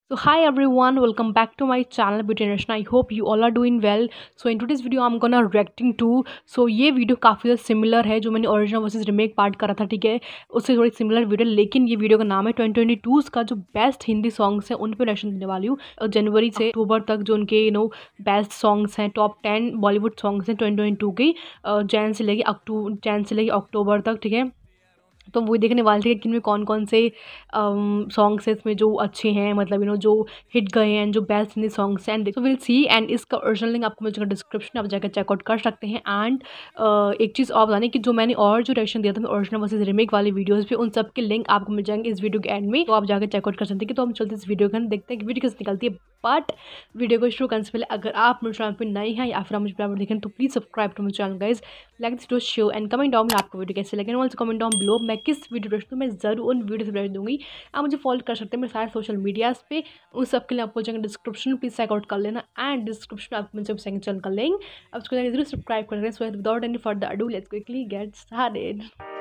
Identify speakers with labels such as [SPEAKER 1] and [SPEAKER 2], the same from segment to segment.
[SPEAKER 1] So hi everyone, welcome back to my channel Beauty Nation. I hope you all are doing well. So in today's video I'm gonna reacting to ये video काफ़ी ज़्यादा similar है जो मैंने original versus remake part करा था, ठीक है, उससे थोड़ी सिमिलर वीडियो, लेकिन ये वीडियो का नाम है 2022 का जो बेस्ट हिंदी सॉन्ग्स हैं उन पर रिएक्शन देने वाली हूँ। जनवरी से अक्टूबर तक जो उनके बेस्ट सॉन्ग्स हैं, टॉप 10 बॉलीवुड सॉन्ग्स हैं 2022 की, जैन से लेके अक्टूबर तक, ठीक है। तो वो देखने वाले थे कि इनमें कौन कौन से सॉन्ग्स हैं इसमें जो अच्छे हैं, मतलब जो हिट गए हैं, जो बेस्ट हिंदी सॉन्ग्स हैं। तो विल सी, एंड इसका ओरिजिनल लिंक आपको मिल जाएगा डिस्क्रिप्शन, आप जाकर चेकआउट कर सकते हैं। एंड एक चीज़ और बताने कि जो मैंने और जो रिएक्शन दिया था मैं ओरिजिनल वर्सेस रिमेक वाली वीडियोज़ पे, उन सब के लिंक आपको मिल जाएंगे इस वीडियो के एंड में, तो आप जाकर चेकआउट कर सकते हैं। तो हम चलते इस वीडियो के देखते हैं कि वीडियो कैसे निकलती है। बट वीडियो को शुरू करने से पहले अगर आप मेरे चैनल पर नए हैं या फिर आप मुझे बराबर देखें तो please subscribe to my channel guys, like this video, share and comment down में आपको वीडियो कैसे लगे, ऑल्सो कमेंट डाउन बिलो मैं किस वीडियो भेज दूँ, मैं ज़रूर उन वीडियो से भेज दूँगी। आप मुझे फॉलो कर सकते हैं मेरे सारे सोशल मीडियाज़ पे, उन सब के लिए आपको जाएंगे डिस्क्रिप्शन, प्लीज़ चेकआउट कर लेना। एंड डिस्क्रिप्शन में आपको मुझे सेकंड चैनल का लिंक, आप उसको जरूर सब्सक्राइब कर लें। So without any further adieu let's quickly get started.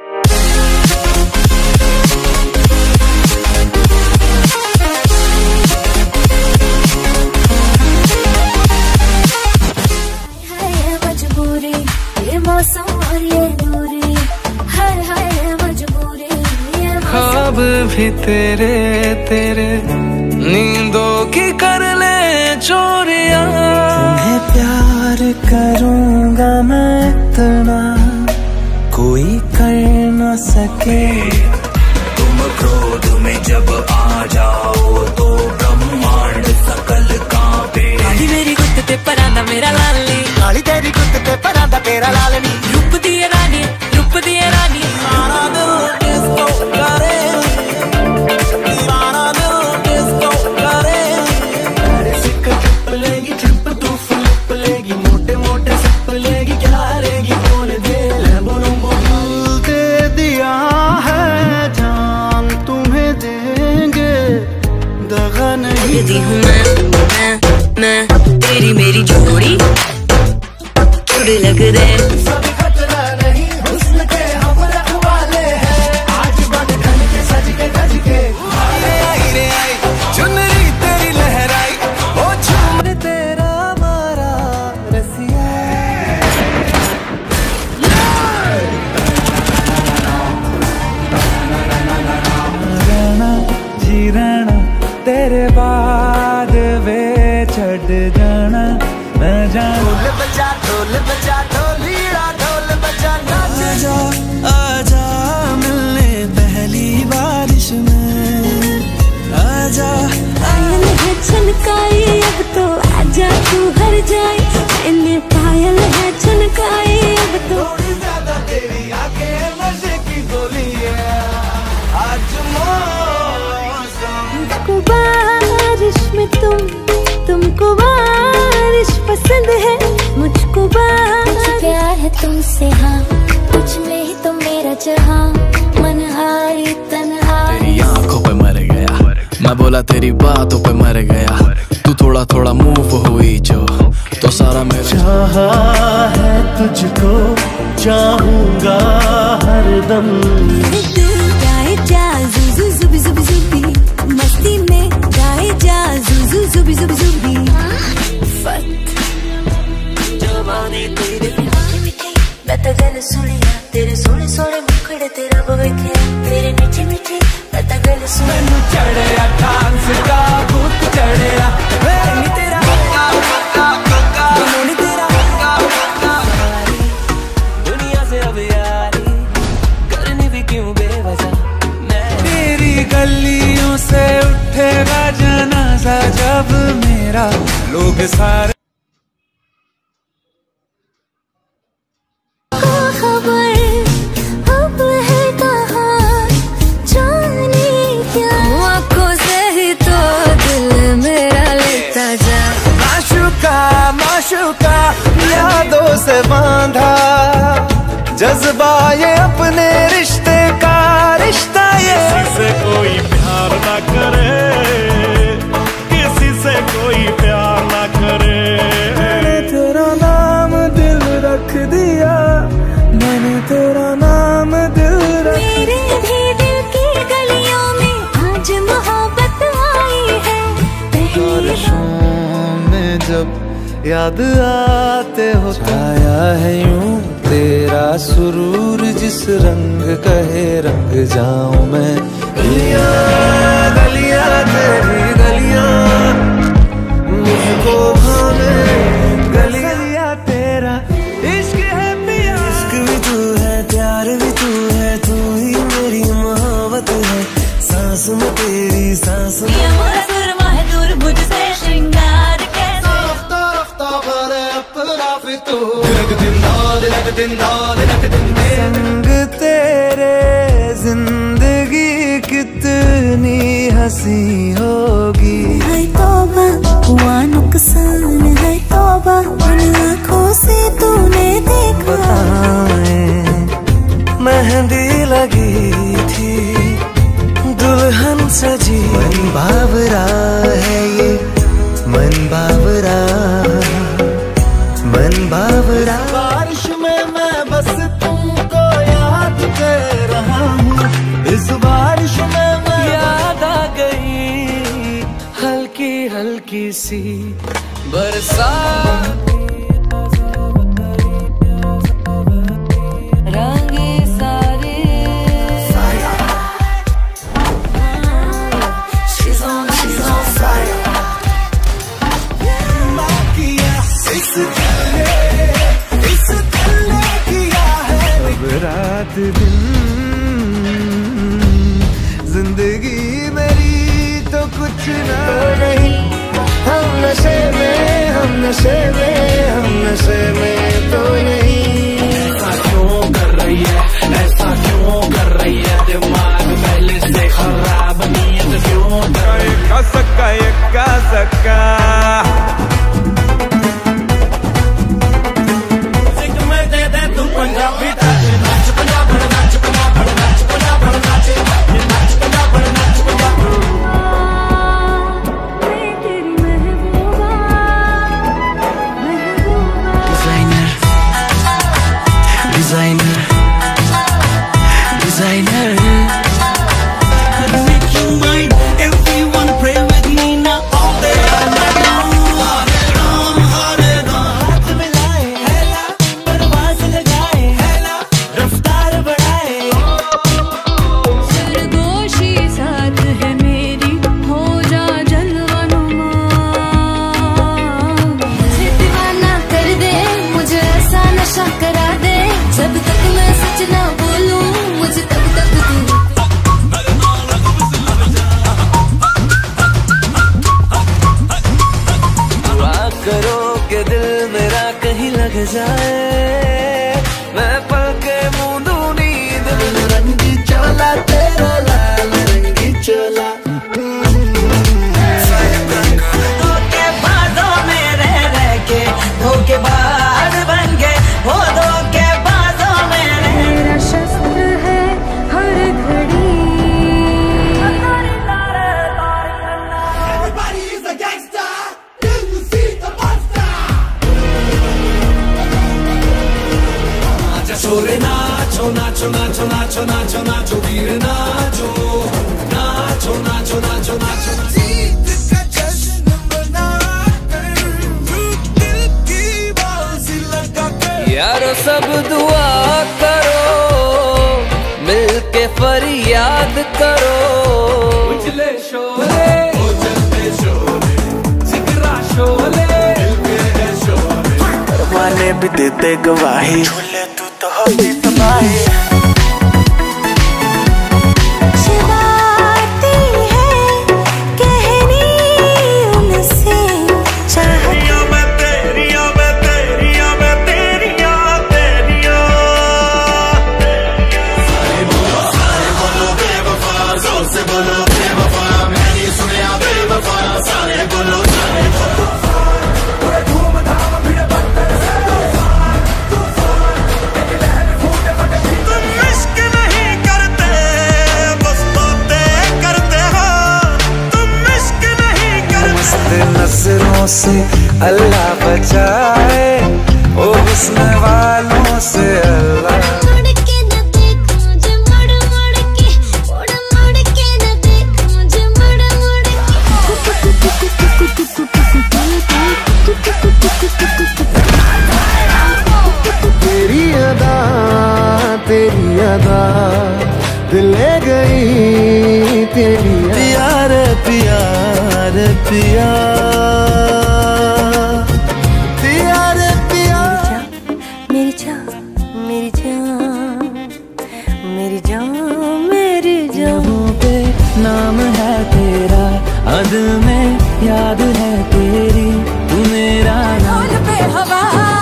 [SPEAKER 2] ख्वाब भी तेरे तेरे नींदों की कर ले चोरियां, तुम्हें प्यार करूंगा मैं इतना कोई कर न सके। तुम क्रोध में जब आ जाओ तो ब्रह्मांड सकल कांपे। काली मेरी गुत्त ते परांदा मेरा लाली, काली तेरी गुत्त ते परांदा तेरा लालनी, रूप दी रानी सारा दिल डिस्को करे, सारा दिल डिस्को करे। सिक्का ट्रिप लेगी, ट्रिप तू फ्लिप लेगी, मोटे मोटे सिप लेगी, क्या हारेगी बोल दे। दिल दे दिया है जान तुम्हें देंगे, दगा नहीं दी हूँ मैं तेरी मेरी जोड़ी, थोड़े लग रहे तेरे बाद वे छड़ जाना मैं जान। ढोल बजा ढोलीड़ा ढोल बजा, आजा आजा मिलने पहली बारिश में, आजा पायल है छनकाई अब तो आजा तू हर जाए, मैंने पायल है छनकाई अब तो। थोड़ी ज्यादा तेरी आंखें नशे की गोली है आज मौसम। बारिश में तुमको बारिश पसंद है, मुझको प्यार है तुमसे, हाँ कुछ में ही तो मेरा जहाँ, मनहारी तन्हाई। तेरी आंखों पे मर गया मैं, बोला तेरी बातों पे मर गया, तू थोड़ा थोड़ा मूव हुई जो तो सारा मेरा। चाहा है तुझको चाहूंगा हरदम, गाए जा जुबी जुबी जुबी जुबी, मस्ती में गाए जा जुबी जुबी जुबी जुबी। फट जवानी तेरे मैं तो गल सुनिया, तेरे सोने सोने मुखड़े तेरा बवेखे, तेरे मीठी मीठी मैं तो गल सुन। मैनू चढ़िया डांस का भूत चढ़िया, नी तेरा नी तेरा दुनिया से अब यारी करनी भी क्यों बेवजह। तेरी गलियों से उठेगा जनाजा जब मेरा, लोग सारे माशूका यादों से बांधा जज्बा ये अपने रिश्ते का, रिश्ता ये। किसी से कोई प्यार ना करे, किसी से कोई प्यार ना करे,
[SPEAKER 3] याद आते हो। छाया है यूं तेरा सुरूर, जिस रंग कहे रंग जाऊं मैं। गलियां गलियां तेरी गलियां मुझको भावे, गलियां तेरा इश्क है पिया। इश्क भी तू है, प्यार भी तू है, तू ही मेरी मोहब्बत है। सांस में तेरी सांस में
[SPEAKER 2] दूर मुझसे श्रृंगार कैसे
[SPEAKER 3] संग तेरे जिंदगी कितनी हंसी होगी।
[SPEAKER 2] है तौबा हुआ नुकसान, है तौबा उन आँखों से तूने देखा।
[SPEAKER 3] मेहंदी लगी थी दुल्हन सजी, मन बावरा है ये मन बावरा, मन बावरा। बारिश में मैं बस तुमको याद कर रहा हूँ, इस बारिश में मैं याद आ गई हल्की हल्की सी बरसात। रात दिन जिंदगी मेरी तो कुछ ना नहीं। हम नशे में, हम नशे में, हम नशे में तो नहीं। ऐसा क्यों कर रही है, ऐसा क्यों कर रही है, दिमाग पहले से खराब, नीयत क्यों कर रही है। का सक्का लग जाए, मैं पल के मूंदू नींद में। रंगी चोला तेरा लाल रंगी चोला, धोखे बाजों में रह के धोखेबाज बन गए, हो धोखेबाजों में मेरा शस्त्र है हर घड़ी। Everybody is a gangster, till you see the monster. छोरे नाचो नाचो नाचो नाचो नाचो नाचो वीर नाचो नाचो नाचो नाचो नाचो। जीत का जश्न मनाकर दिल की बाजी लगाकर, यारो सब दुआ करो, मिलके फरियाद करो। उजले शोले उजलते शोले, जिगरा शोले दिल के है शोले, परवाने भी देते गवाही, तो होती तबाही।
[SPEAKER 2] चिढ़ाती है कहनी उनसे चाहती,
[SPEAKER 3] मैं तेरिया मैं तेरिया मैं तेरिया तेरिया। सारे बोलो बेवफा, जोर से बोलो बेवफा, मैं नहीं सुनया बेवफा। सारे बोलो सारे बोलो, नजरों से अल्लाह बचाए, ओ हुस्न वालों से अल्लाह।
[SPEAKER 2] मुड़ के न देख मुझे, मुड़ मुड़ के, मुड़ के न देख मुझे, मुड़ मुड़ के।
[SPEAKER 3] पिया, पिया रे पिया।
[SPEAKER 2] मेरी जान मेरी जान मेरी जान मेरी जान,
[SPEAKER 3] पे नाम है तेरा, अद में याद है तेरी, तू मेरा नाम
[SPEAKER 2] पे हवा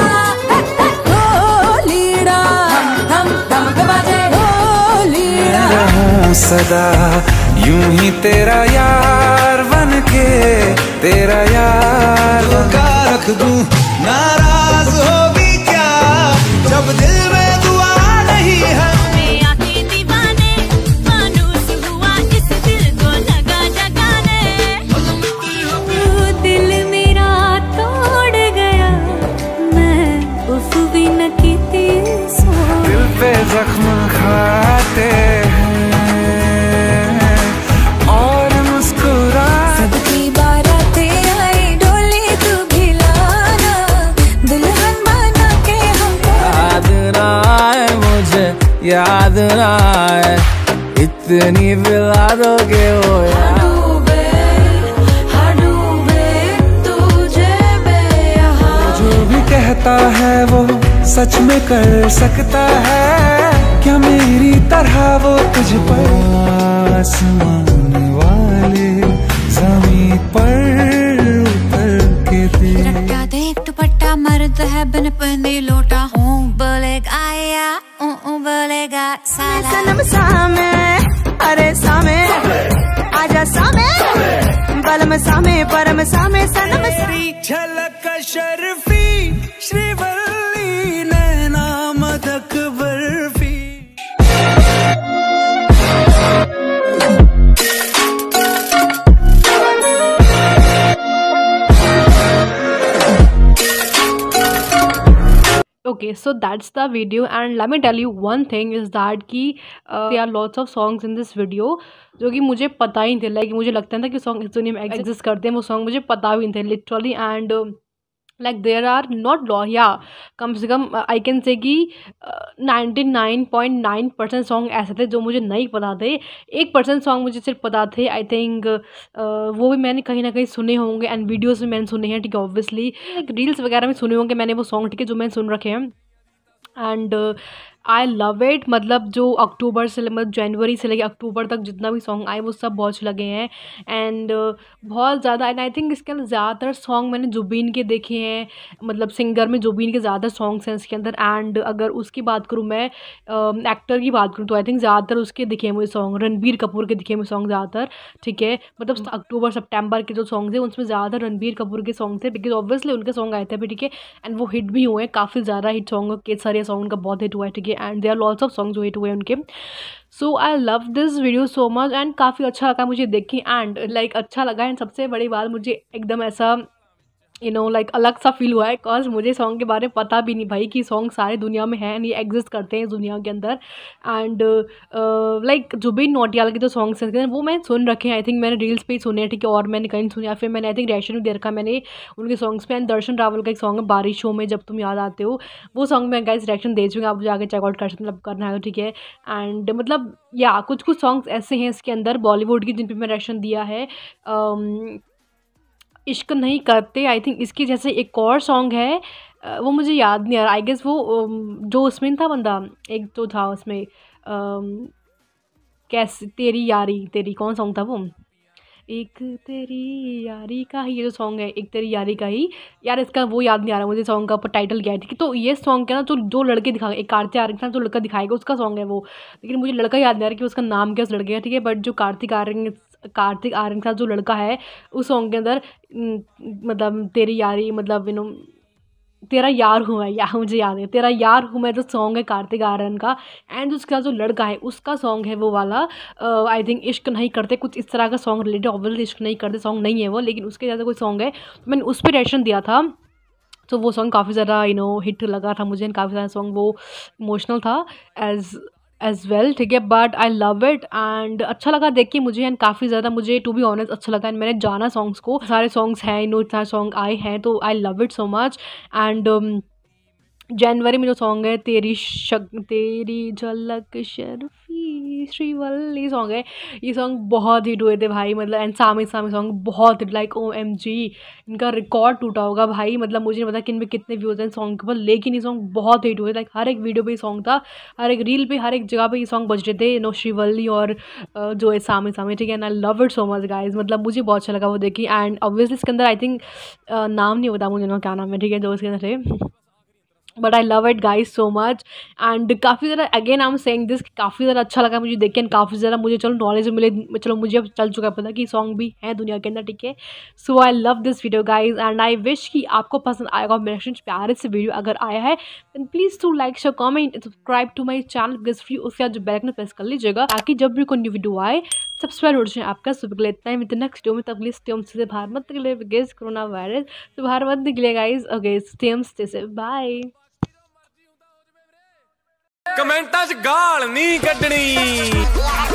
[SPEAKER 2] हो लीड़ा, हम पे बाजे हो लीड़ा,
[SPEAKER 3] रहूं सदा यूं ही तेरा यार बन के, तेरा यार का रख दूं। नाराज होगी क्या जब दिल में दुआ नहीं है, जख्म खाते हैं और मुस्कुरा,
[SPEAKER 2] सबकी बारातें आई डोली तू भिलाना, दुल्हन बना के हमको
[SPEAKER 3] याद ना आए मुझे, याद ना आए, इतनी पिला दोगे वो यार।
[SPEAKER 2] तुझे बेयहां,
[SPEAKER 3] जो भी कहता है वो सच में कर सकता है क्या, मेरी तरह वो तुझ पर आसमान वाले जमीन पर उतर के दे।
[SPEAKER 2] रट्टा देख दुपट्टा मर्द है बिन पहने लोटा, बोलेगा या बोलेगा साला, सनम सामे अरे सामे आजा सामे, बलम सामे परम सामे सनम
[SPEAKER 3] तेरी झलक शर्फी श्रीवल्ली नैना मदक barfi.
[SPEAKER 1] Okay, so that's the video, and let me tell you one thing is that कि there are lots of songs in this video जो कि मुझे पता ही नहीं थे, लाइक मुझे लगता था कि सॉन्ग इस दुनिया में एग्जिस्ट करते हैं, वो सॉन्ग मुझे पता भी नहीं थे literally, and like there are not law या कम से कम आई कैन से कि 99.9% सॉन्ग ऐसे थे जो मुझे नहीं पता थे। 1% सॉन्ग मुझे सिर्फ पता थे, आई थिंक वो भी मैंने कहीं ना कहीं सुने होंगे एंड वीडियोस में मैंने सुने हैं, ठीक है, ऑब्वियसली लाइक रील्स वगैरह में सुने होंगे मैंने वो सॉन्ग, ठीक है, जो मैंने सुन रखे हैं। एंड आई लव इट, मतलब जो अक्टूबर से मतलब जनवरी से लेकर अक्टूबर तक जितना भी सॉन्ग आए वो सब बहुत अच्छे लगे हैं, एंड बहुत ज़्यादा, एंड आई थिंक इसके अंदर ज़्यादातर सॉन्ग मैंने जुबीन के देखे हैं, मतलब सिंगर में जुबीन के ज़्यादा सॉन्ग्स हैं इसके अंदर। एंड अगर उसकी बात करूँ मैं एक्टर की बात करूँ तो आई थिंक ज़्यादातर उसके दिखे हैं मुझे सॉन्ग, रणबीर कपूर के दिखे मुझे सॉन्ग ज़्यादातर, ठीक है, मतलब अक्टूबर सितंबर के जो सॉन्ग्स हैं उसमें ज़्यादातर रणबीर कपूर के सॉन्ग थे, बिकॉज ऑब्वियसली उनके सॉन्ग आए थे अभी, ठीक है, एंड वो हिट भी हुए हैं, काफ़ी ज़्यादा हिट सॉन्ग, के सारे सॉन्ग का बहुत हिट हुआ है, ठीक है, and they are lots of song जो हिट हुए उनके। So I love this video so much, and काफ़ी अच्छा लगा मुझे देख के, एंड लाइक अच्छा लगा, एंड सबसे बड़ी बात मुझे एकदम ऐसा लाइक अलग सा फील हुआ है, बिकॉज मुझे सॉन्ग के बारे में पता भी नहीं भाई कि सॉन्ग सारे दुनिया में हैं, ये एग्जिस्ट करते हैं इस दुनिया के अंदर। एंड लाइक जुबिन नौटियाल के जो सॉन्ग्स हैं वो मैंने सुन रखे हैं, आई थिंक मैंने रील्स पे ही सुने हैं, ठीक है, और मैंने कहीं सुने, या फिर मैंने आई थिंक रिएक्शन भी दे रखा मैंने उनके सॉन्ग्स पे। एंड दर्शन रावल का एक सॉन्ग है बारिशों में जब तुम याद आते हो, वो सॉन्ग में गाइस रिएक्शन दे चुके हैं, आप जाके चेकआउट कर सकते, मतलब करना है, ठीक है। एंड मतलब या कुछ कुछ सॉन्ग्स ऐसे हैं इसके अंदर बॉलीवुड की जिन पर मैं रिएक्शन दिया है, इश्क नहीं करते, आई थिंक इसकी जैसे एक और सॉन्ग है वो मुझे याद नहीं आ रहा, आई गेस वो जो उसमें था बंदा एक जो था उसमें कैसे तेरी यारी तेरी, कौन सॉन्ग था वो, एक तेरी यारी का ही ये जो सॉन्ग है, एक तेरी यारी का ही, यार इसका वो याद नहीं आ रहा मुझे सॉन्ग का टाइटल क्या है, ठीक है। तो ये सॉन्ग है ना जो लड़के दिखाएगा, एक कार्तिक आर्यन था जो लड़का दिखाएगा उसका सॉन्ग है वो, लेकिन मुझे लड़का याद नहीं आ रहा कि उसका नाम क्या उस लड़के का, ठीक है, बट जो कार्तिक आर्यन के साथ जो लड़का है उस सॉन्ग के अंदर मतलब तेरी यारी मतलब तेरा यार हूँ मैं, या मुझे याद है तेरा यार हूँ मैं जो सॉन्ग है कार्तिक आर्यन का, एंड उसका जो लड़का है उसका सॉन्ग है वो वाला आई थिंक इश्क नहीं करते, कुछ इस तरह का सॉन्ग रिलेटेड, ऑब्वियसली इश्क नहीं करते सॉन्ग नहीं है वो, लेकिन उसके जैसा कोई सॉन्ग है, तो मैंने उस पर रिएक्शन दिया था, तो वो सॉन्ग काफ़ी ज़्यादा हिट लगा था मुझे, काफ़ी ज़्यादा सॉन्ग वो इमोशनल था एज वेल, ठीक है, but I love it, and अच्छा लगा देख के मुझे, एंड काफ़ी ज़्यादा मुझे टू बी ऑनेस्ट अच्छा लगा, एंड मैंने जाना सॉन्ग्स को, सारे सॉन्ग्स हैं इतना सॉन्ग आए हैं, तो I love it so much. And जनवरी में जो सॉन्ग है तेरी झलक शर्फी श्रीवल्ली सॉन्ग है। ये सॉन्ग बहुत हिट हुए थे भाई, मतलब एंड सामी सामी सॉन्ग बहुत हिट, लाइक OMG इनका रिकॉर्ड टूटा होगा भाई। मतलब मुझे नहीं पता कि इनमें कितने व्यूज़ हैं सॉन्ग के ऊपर, लेकिन ये सॉन्ग बहुत हिट हुए, लाइक हर एक वीडियो पे ये सॉन्ग था, हर एक रील पे, हर एक जगह पे ये सॉन्ग बज रहे थे, नो श्रीवल्ली और जो है सामी सामी, ठीक है। And I love it so much guys, मतलब मुझे बहुत अच्छा लगा वो देखी। एंड ऑब्वियसली इसके अंदर आई थिंक नाम नहीं पता मुझे ना क्या नाम है, ठीक है, जो इसके अंदर है, but I love it guys so much. And काफ़ी ज़्यादा again I am saying this, काफ़ी ज़्यादा अच्छा लगा मुझे देख के, काफ़ी ज़्यादा मुझे चलो नॉलेज मिले, चलो मुझे अब चल चुका है पता कि सॉन्ग भी है दुनिया के अंदर, ठीक है। So I love this video guys and I wish कि आपको पसंद आएगा मेरा प्यारे से वीडियो। अगर आया है then please to like share comment subscribe to my channel please free, उसके बाद जो बेल आइकन प्रेस कर लीजिएगा ताकि जब भी कोई न्यू वीडियो आए सब्सक्राइब हो जाए आपका। सुबह के लिए इतना ही, मिलते नेक्स्ट वीडियो में, तब प्लीज स्टे होम से बाहर मत निकले बिकॉज कोरोना वायरस, तो बाहर मत निकले गाइज। ओके स्टे होम से बाय।
[SPEAKER 4] कमेंटां 'ਚ गाल नहीं कड्डनी।